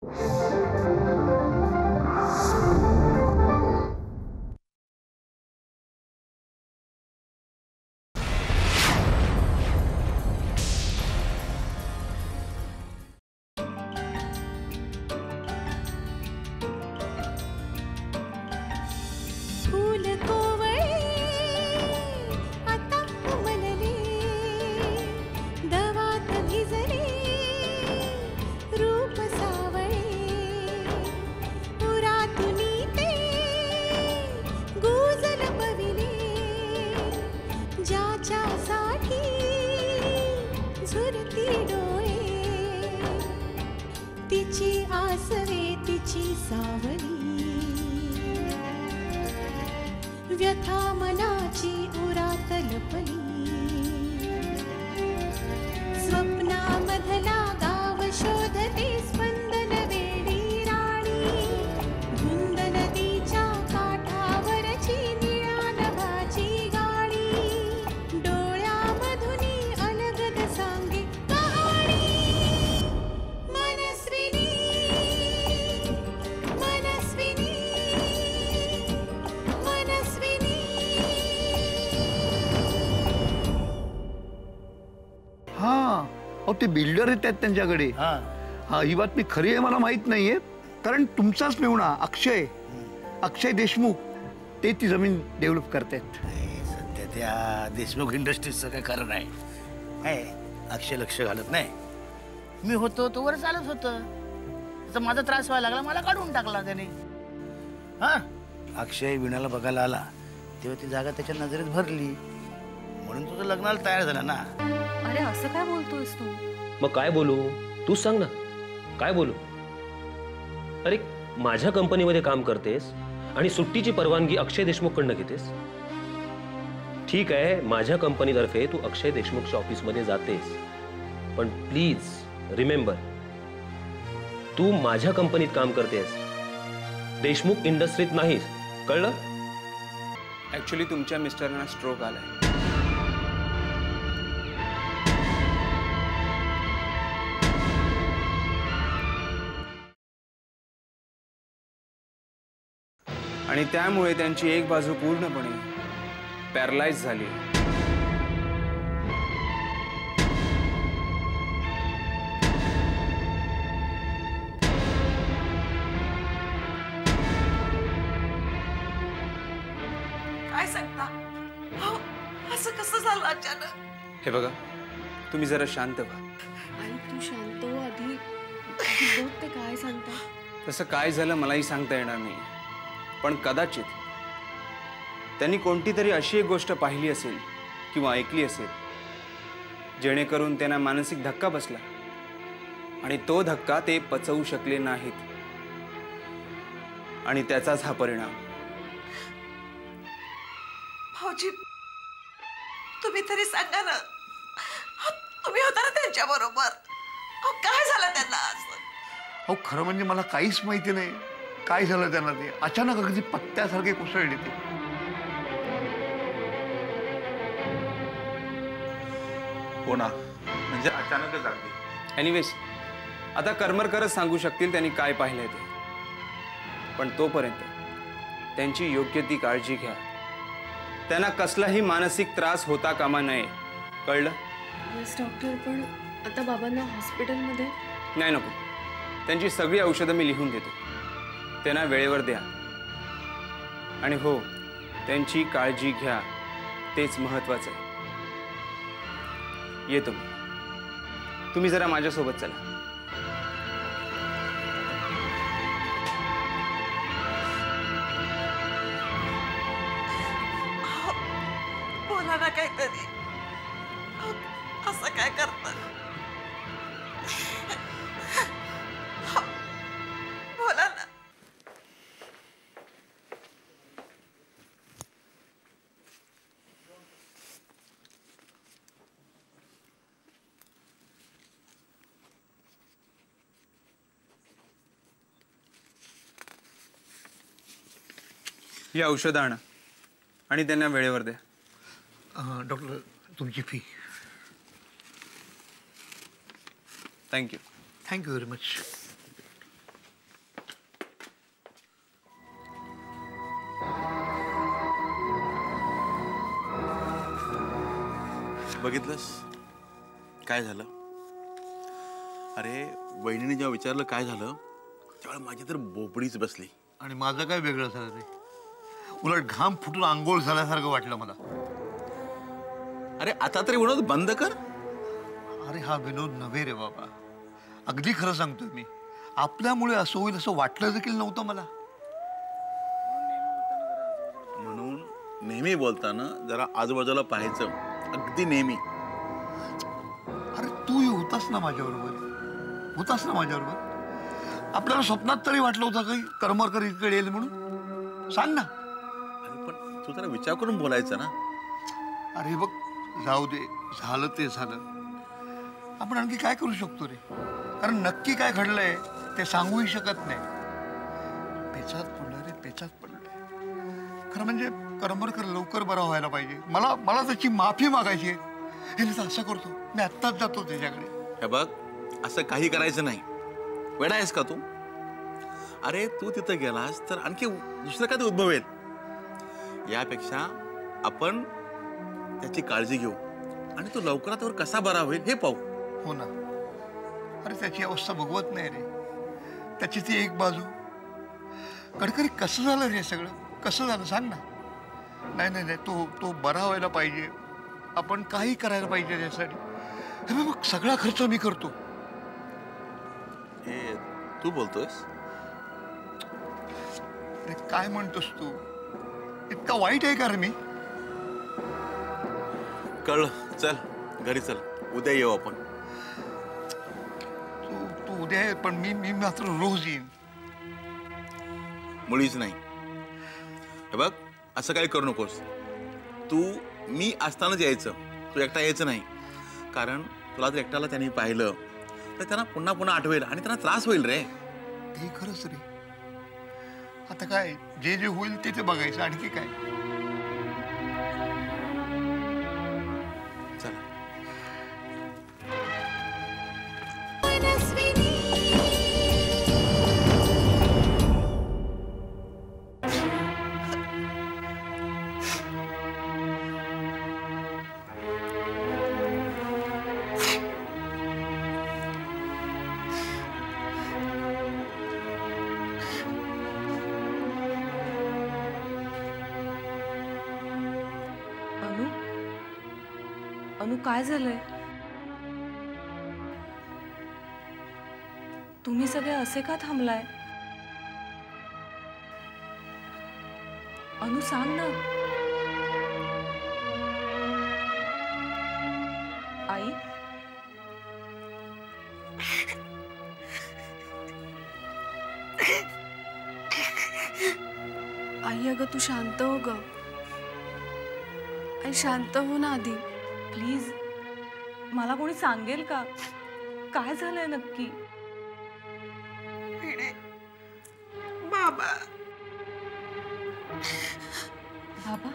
व्यथा मनाची उरातल पली स्वप्नामधला गाव शोधते स्पंदन वेडी राणी धुंद नदीच्या काठावरची निळ्या नभाची गाडी डोळ्यामधुनी अलगद सांगे कहाणी मनस्विनी मनस्विनी अहो ते बिल्डर आहेत त्यांच्याकडे. हा ही बातमी खरी आहे मला माहित नाहीये कारण तुमचाच मेहुणा अक्षय देशमुख ते ती जमीन डेव्हलप करतायत. सध्या त्या देशमुख इंडस्ट्रीजचं काय कारण आहे. अक्षय लक्ष घालत नाही. मी होतो तो वर चालत होतं तर माझा त्रास व्हायला लागला मला काढून टाकला त्याने. हा अक्षय विणाला बघायला आला तेव्हा ती जागा त्याच्या नजरेत भरली म्हणून तुझं लग्नाला तयार झाला ना. अरे असं काय बोलतोयस तू? मग काय बोलू तूच सांग ना काय बोलू. अरे माझ्या कंपनीमध्ये काम करतेस आणि सुट्टीची परवानगी अक्षय देशमुखकडनं घेतेस. ठीक आहे माझ्या कंपनीतर्फे तू अक्षय देशमुखच्या ऑफिसमध्ये जातेस पण प्लीज रिमेंबर तू माझ्या कंपनीत काम करतेस देशमुख इंडस्ट्रीत नाहीस कळलं. ऍक्च्युली तुमच्या मिस्टरांना स्ट्रोक आलाय. आणि त्यामुळे त्यांची एक बाजू पूर्णपणे पॅरालाइज झाली. काय सांगता? असं कसं झालं अचानक? हे बघा तुम्ही जरा शांत व्हा. आई तू शांत हो आधी बघ ते काय सांगता. तसं काय झालं मलाही सांगता येणार नाही पण कदाचित त्यांनी कोणती तरी अशी एक गोष्ट पाहिली असेल किंवा ऐकली असेल जेणेकरून त्यांना मानसिक धक्का बसला आणि तो धक्का ते पचवू शकले नाहीत आणि त्याचाच हा परिणाम. भाऊजी तुम्ही तरी सांगा ना. तुम्ही होता ना त्यांच्या बरोबर. काय झालं त्यांना असं? अहो खरं म्हणजे मला काहीच माहिती नाही काय झालं त्यांना. ते अचानक अगदी पत्त्यासारखे कोसळले ते. हो ना म्हणजे अचानकच अगदी. एनिवेज आता कर्मरकरच सांगू शकतील त्यांनी काय पाहिलंय ते. पण तोपर्यंत त्यांची योग्य ती काळजी घ्या. त्यांना कसलाही मानसिक त्रास होता कामा नये कळलं. डॉक्टर पण आता बाबांना हॉस्पिटलमध्ये नाही नको. त्यांची सगळी औषधं मी लिहून देतो त्यांना वेळेवर द्या. आणि हो त्यांची काळजी घ्या तेच महत्त्वाचं आहे. येतो तुम्ही जरा माझ्यासोबत चला. बोला ना काहीतरी. असं काय करतात? बोला ना. ही औषधं आणा आणि त्यांना वेळेवर द्या. डॉक्टर तुमची fee. Thank you. Thank you very much. बघितलंस काय झालं? अरे वहिनीने जेव्हा विचारलं काय झालं तेव्हा माझी तर बोबडीच बसली. आणि माझं काय वेगळं झालं रे? उलट घाम फुटून आंघोळ झाल्यासारखं वाटलं मला. अरे आता तरी विनोद बंद कर. अरे हा विनोद नव्हे रे बाबा, अगदी खरं सांगतोय मी. आपल्यामुळे असं होईल असं वाटलं देखील नव्हतं मला. म्हणून नेहमी बोलताना जरा आजूबाजूला पाहायचं, अगदी नेहमी. अरे तूही होतास ना माझ्याबरोबर, होतास ना माझ्याबरोबर. आपल्याला स्वप्नात तरी वाटलं होतं काही करमरकर इकडे येईल म्हणून? सांग ना. अरे पण तू जरा विचार करून बोलायचं ना. अरे बघ, जाऊ दे, झालं ते झालं. आपण आणखी काय करू शकतो रे? कारण नक्की काय घडलंय ते सांगूही शकत नाही. पेचात पडलं रे, पेचात पडलं. खरं म्हणजे करमरकर लवकर बरा व्हायला पाहिजे. मला त्याची माफी मागायची आहे. हे नाही तर असं करतो, मी आत्ताच जातो त्याच्याकडे. हे बघ, असं काही करायचं नाही. वेडा आहेस का तू? अरे तू तिथं गेलास तर आणखी दुसरं काय उद्भवेल. यापेक्षा आपण त्याची काळजी घेऊ आणि तो लवकरात लवकर कसा बरा होईल हे पाहू. हो ना. अरे त्याची अवस्था बघवत नाही रे. त्याची ती एक बाजू. कडकरी कसं झालं रे सगळं? कसं झालं सांग ना. नाही नाही नाही, तो बरा व्हायला पाहिजे. आपण काही करायला पाहिजे त्यासाठी. हे बघ, सगळा खर्च मी करतो. हे तू बोलतोयस? अरे काय म्हणतोस तू? इतका वाईट आहे का रे मी? कळलं. चल घरी चल, उद्या येऊ आपण. तू उद्या ये, पण मी मात्र रोज येईन. मुळीच नाही. हे बघ, असं काही करू नकोस. तू मी असतानाच यायचं, तू एकटा यायचं नाही. कारण तुला जर एकट्याला त्यांनी पाहिलं तर त्यांना पुन्हा पुन्हा आठवेल आणि त्यांना त्रास होईल रे. ते खरंच रे. आता काय, जे जे होईल ते बघायचं, आणखी काय. चला. मनस्विनी अनु, काय झालंय? तुम्ही सगळे असे का थांबलाय? अनु सांग ना. आई, आई अगं तू शांत हो ग. आई शांत हो ना आधी. प्लीज, मला कोणी सांगेल का काय झालंय नक्की? बाबा बाबा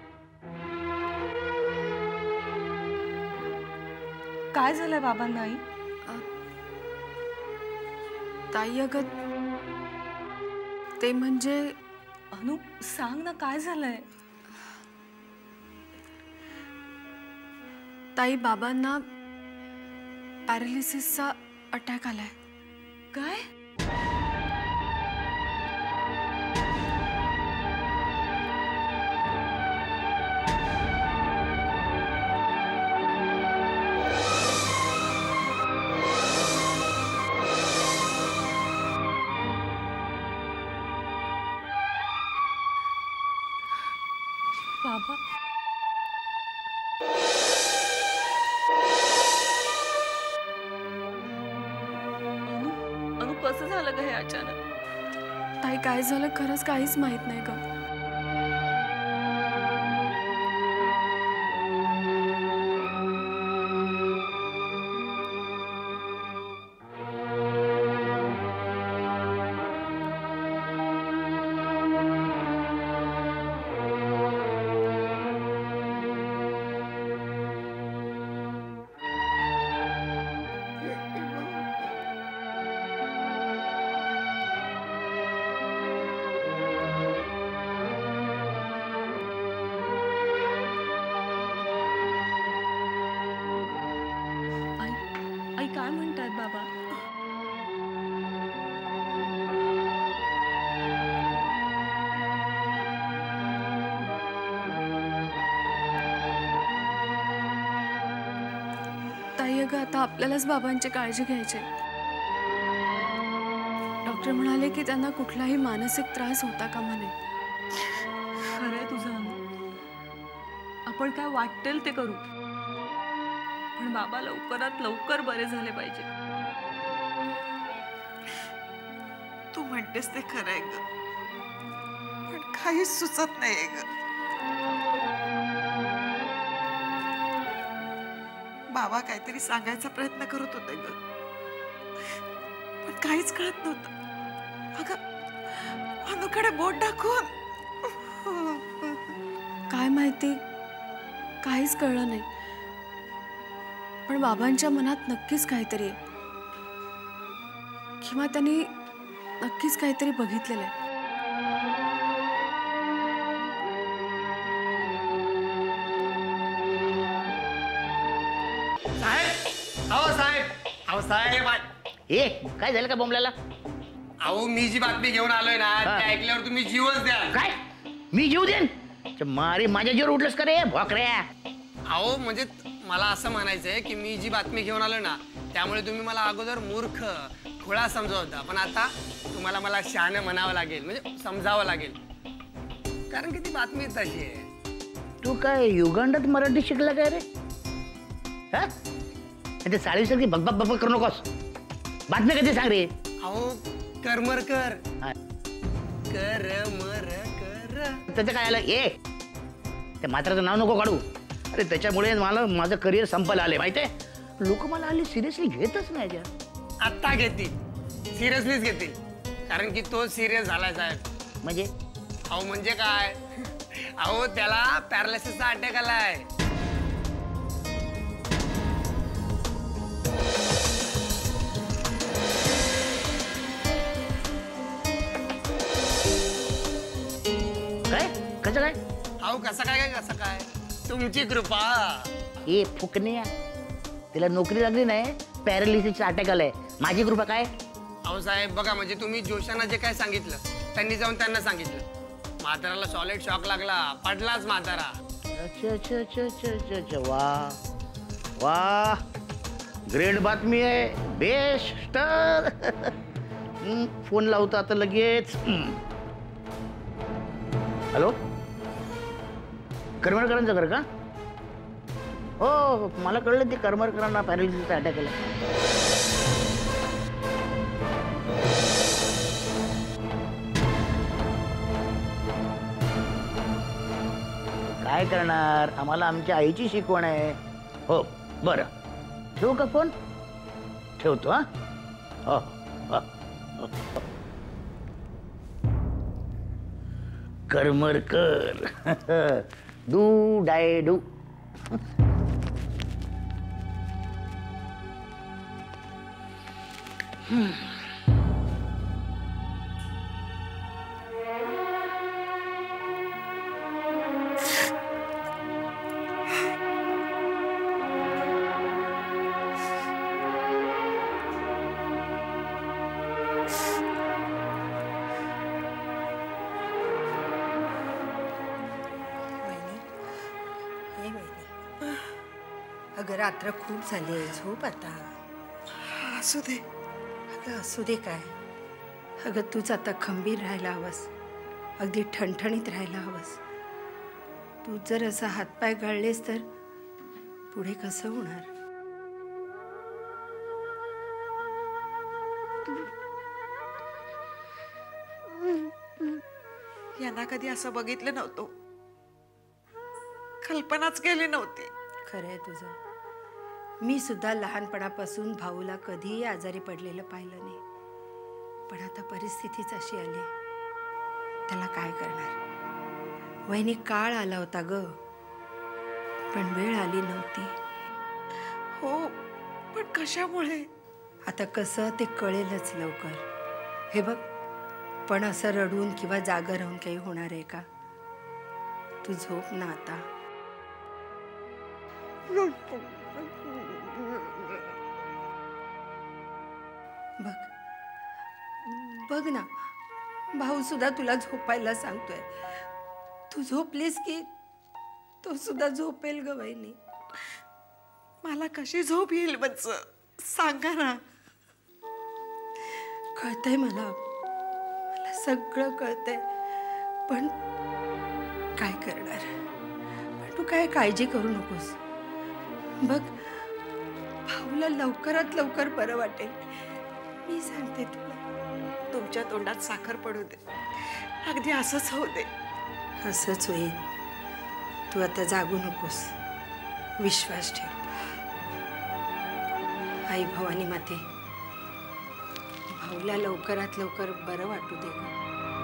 काय झालंय बाबांना? आई, ताई अगं ते म्हणजे अनु सांग ना काय झालंय? ताई बाबांना पॅरालिसिसचा अटॅक आलाय. काय? बाबा, अनु कसं झालं ग हे अचानक? ताई काय झालं खरंच काहीच माहित नाही ग. वाटतंय ग आता आपल्यालाच बाबांची काळजी घ्यायची. डॉक्टर म्हणाले की त्यांना कुठलाही मानसिक त्रास होता कामा नये. खरंय तुझं अनु. आपण काय वाटेल ते करू, पण बाबा लवकरात लवकर बरे झाले पाहिजे. तू म्हणतेस ते खरंय ग, पण काहीच सुचत नाहीये ग. बाबा काहीतरी सांगायचा प्रयत्न करत होते ग, पण काहीच कळत नव्हतं. अगं अनुकडे बोट दाखवून काय माहिती, काहीच कळलं नाही. पण बाबांच्या मनात नक्कीच काहीतरी आहे, किंवा त्यांनी नक्कीच काहीतरी बघितलेलं आहे. अहो साहेब ए काय झालं का बोंबल्याला? अहो मी जी बातमी घेऊन आलोय ना हा. ते ऐकल्यावर तुम्ही जीवच द्या. काय मी जीव देन? मारे माझ्या जीवर उठलंस का रे भोकऱ्या? अहो म्हणजे मला असं म्हणायचंय की मी जी बातमी घेऊन आलोय ना त्यामुळे तुम्ही मला अगोदर मूर्ख खुळा समजत होता, पण आता तुम्हाला मला शहाणं म्हणावं लागेल, म्हणजे समजावं लागेल, कारण की ती बातमी तशी आहे. तू काय युगांडात मराठी शिकला काय रे? हा ते साडीसारखी बकबक बकबक करू नकोस. बातमी कधी सांग रे? अहो करमर कर हा. कर मर कर. त्याचं काय आलं? ए ते मात्राचं नाव नको काढू. अरे त्याच्यामुळे मला माझं करिअर संपायला आले माहितीये. लोक मला आली सिरियसली घेतच नाही त्या. आत्ता घेतील, सिरियसलीच घेतील, कारण की तो सिरियस झालाय साहेब. म्हणजे अहो म्हणजे काय, अहो त्याला पॅरालिसिसचा अटॅक आलाय. काय कसं काय? अहो कसं काय कसं काय, तुमची कृपा. ए फुकण्या, तिला नोकरी लागली नाही, पॅरालिसिसचा अटॅक आलाय. माझी कृपा काय? अहो साहेब बघा, म्हणजे तुम्ही जोशांना जे काय सांगितलं त्यांनी जाऊन त्यांना सांगितलं. म्हाताराला सॉलिड शॉक लागला, पडलाच म्हातारा. अच्छा अच्छा अच्छा अच्छा अच्छा अच्छा वा वा, ग्रेट बातमी आहे, बेस्ट. फोन लावतो आता लगेच. हॅलो, करमरकरांचं घर का? हो मला कळलं, ते करमरकरांना पॅरालिसिसचा अटॅक आला. काय करणार, आम्हाला आमच्या आईची शिकवण आहे. हो बरं, ठेवू का फोन? ठेवतो. हा हो हो हो. करमरकर डू डाय डू. अगं रात्र खूप झाली आहे, झोप आता. असू दे. अगं असू दे काय, अगं तूच आता खंबीर राहायला हवंस, अगदी ठणठणीत राहायला हवंस. तू जर असं हातपाय गळलेस तर पुढे कसं होणार? यांना कधी असं बघितलं नव्हतं, कल्पनाच केली नव्हती. खरंय तुझं. मी सुद्धा लहानपणापासून भाऊला कधीही आजारी पडलेलं पाहिलं नाही, पण आता परिस्थितीच अशी आली, त्याला काय करणार? वहिनी काळ आला होता ग, पण वेळ आली नव्हती. हो, पण कशामुळे? आता कसं ते कळेलच लवकर. हे बघ, पण असं रडून किंवा जागं राहून काही होणार आहे का? तू झोप ना आता. बघ बघ ना, भाऊ सुद्धा तुला झोपायला सांगतोय. तू झोपलीस की तो सुद्धा झोपेल ग वहिनी. मला कशी झोप येईल बच्च? सांगा ना. कळतंय मला सगळं कळतंय, पण काय करणार? पण तू काय काळजी करू नकोस. बघ, भाऊला लवकरात लवकर बरं वाटेल. मी सांगते तुला. तुमच्या तोंडात साखर पडू दे. अगदी असंच होऊ दे. असंच होईल. तू आता जागू नकोस. विश्वास ठेव. आई भवानी माते, भाऊला लवकरात लवकर बरं वाटू दे गं.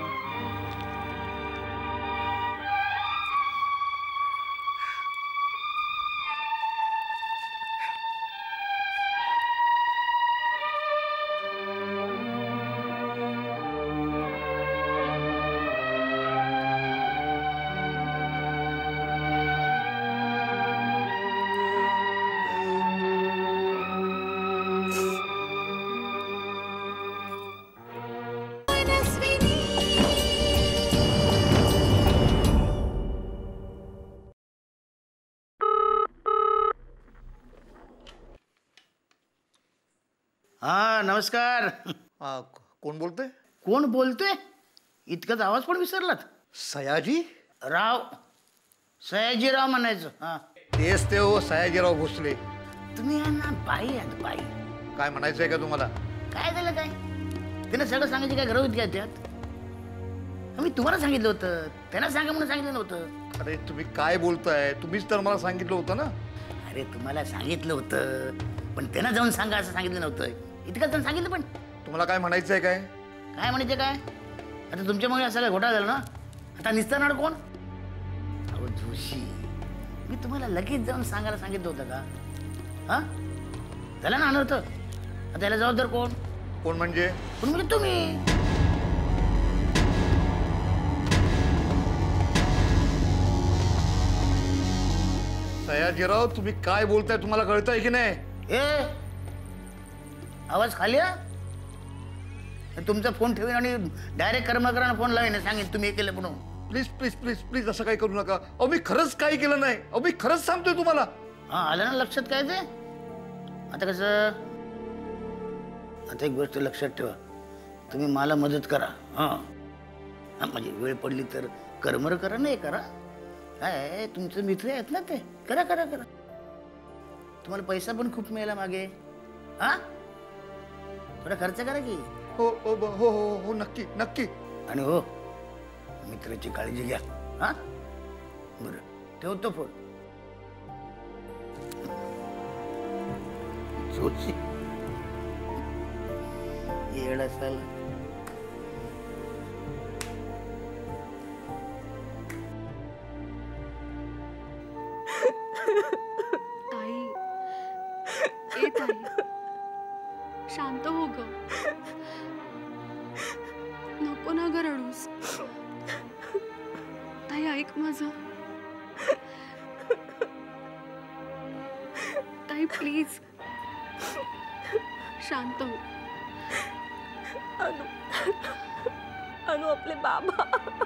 हा नमस्कार. कोण बोलतोय? कोण बोलतोय? इतकाच आवाज पण विसरलात? सयाजी राव. सयाजीराव म्हणायचं. हा तेच ते हो, सयाजीराव भोसले. तुम्ही यांना बाई आहात बाई. काय म्हणायचंय का तुम्हाला? काय झालं काय? त्यानं सगळं सांगायची काय गरज होती का त्यात? मी तुम्हाला सांगितलं होतं, त्यांना सांगा म्हणून सांगितलं नव्हतं. अरे तुम्ही काय बोलताय? तुम्हीच तर मला सांगितलं होतं ना. अरे तुम्हाला सांगितलं होतं, पण त्यांना जाऊन सांगा असं सांगितलं नव्हतं. इतकं जण सांगितलं. पण तुम्हाला काय म्हणायचंय? काय काय म्हणायचं काय? आता तुमच्यामुळे असा काय घोटाळा झाला ना. आता निस्तारणार कोण? अहो जोशी, मी तुम्हाला लगेच जाऊन सांगायला सांगितलं होतं का? हा झालं ना अनर्थ. आता याला जबाबदार कोण? कोण म्हणजे? कोण म्हणजे तुम्ही. सयाजीराव, तुम्ही काय बोलताय? तुम्हाला कळतंय की नाही? ए आवाज खाली आहे. तुमचा फोन ठेवीन आणि डायरेक्ट कर्मकरांना फोन लावेन, सांगेन तुम्ही हे केलं म्हणून. प्लीज प्लीज प्लीज प्लीज असं काही करू नका. अहो मी खरंच काही केलं नाही. अहो मी खरंच सांगतोय तुम्हाला. हा आलं ना लक्षात काय ते? आता कसं, आता एक गोष्ट लक्षात ठेवा, तुम्ही मला मदत करा. हा म्हणजे वेळ पडली तर करमर करा, नाही करा. काय तुमचे मित्र आहेत ना ते, करा करा करा. तुम्हाला पैसा पण खूप मिळाला मागे. हा थोडा खर्च करा की. हो हो हो हो हो नक्की नक्की. आणि हो, मित्राची काळजी घ्या. हा बरं, ठेवतो फोन. जोशी येड असायला. ताई, ए ताई, शांत हो ग. नको ना ग रडूस. ताई ऐक माझं. ताई प्लीज शांत हो. अनु, अनु आपले बाबा.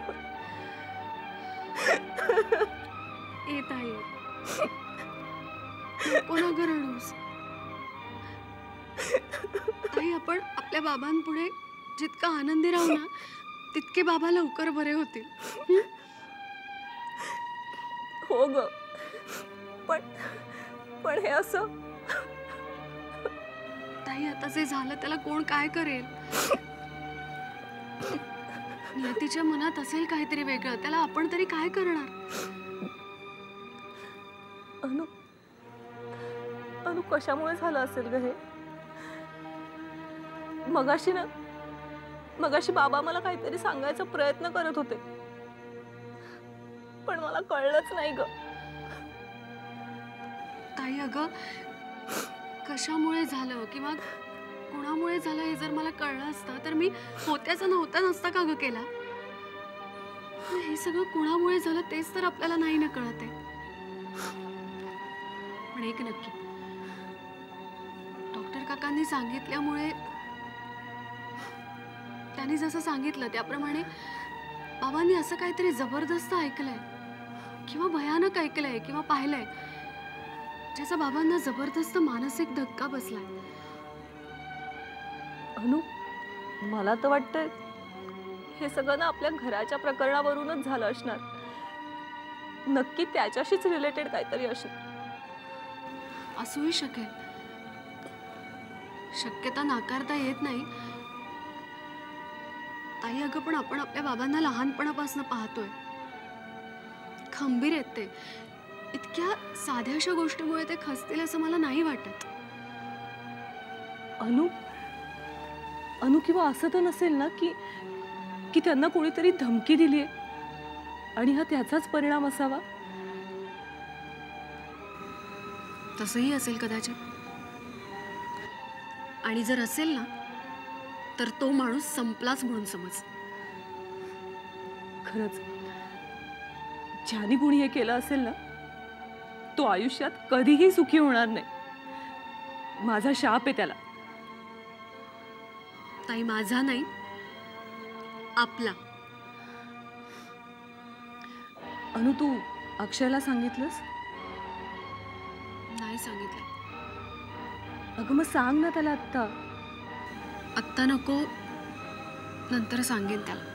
ए ताई, नको ना ग रडूस. ताई आपण आपल्या बाबांपुढे जितका आनंदी राहू ना, तितके बाबा लवकर बरे होतील. हो ग, पण हे असं. ताई आता जे झालं त्याला कोण काय करेल? नियतीच्या मनात असेल काहीतरी वेगळं, त्याला आपण तरी काय करणार? अनु, अनु कशामुळे झालं असेल ग हे? मगाशी बाबा मला काहीतरी सांगायचा प्रयत्न करत होते, पण मला कळलंच नाही ग. ताई अगं, कशामुळे झालं किंवा कोणामुळे झालं हे जर मला कळलं असतं तर मी होत्याचा नव्हता नसता का ग केला? हे सगळं कोणामुळे झालं तेच तर आपल्याला नाही ना कळत आहे. पण एक नक्की, डॉक्टर काकांनी सांगितल्यामुळे, त्यांनी जसं सांगितलं त्याप्रमाणे बाबांनी असं काहीतरी जबरदस्त ऐकलंय किंवा भयानक ऐकलंय किंवा पाहिलंय. ज्याचा बाबांना जबरदस्त मानसिक धक्का बसलाय. अनु, मला तर वाटतंय हे सगळं ना आपल्या घराच्या प्रकरणावरूनच झालं असणार. नक्की त्याच्याशीच रिलेटेड काहीतरी असणार. असूही शकेल. शक्यता नाकारता येत नाही. ताई, अगं पण आपण आपल्या बाबांना लहानपणापासून पाहतोय. खंबीर आहेत ते. इतक्या साध्याशा गोष्टीमुळे ते खचतील असं मला नाही वाटत. अनु अनु किंवा असं तर नसेल ना की की त्यांना कोणीतरी धमकी दिली आहे आणि हा त्याचाच परिणाम असावा. तसंही असेल कदाचित. आणि जर असेल ना तर तो माणूस संपलाच म्हणून समज. खरंच ज्याने कुणी हे केलं असेल ना तो आयुष्यात कधीही सुखी होणार नाही. माझा शाप आहे त्याला. ताई, माझा नाही, आपला. अनु, तू अक्षयला सांगितलंस? नाही सांगितलं. अगं मग सांग ना त्याला आत्ता. आत्ता नको, नंतर सांगेन त्याला.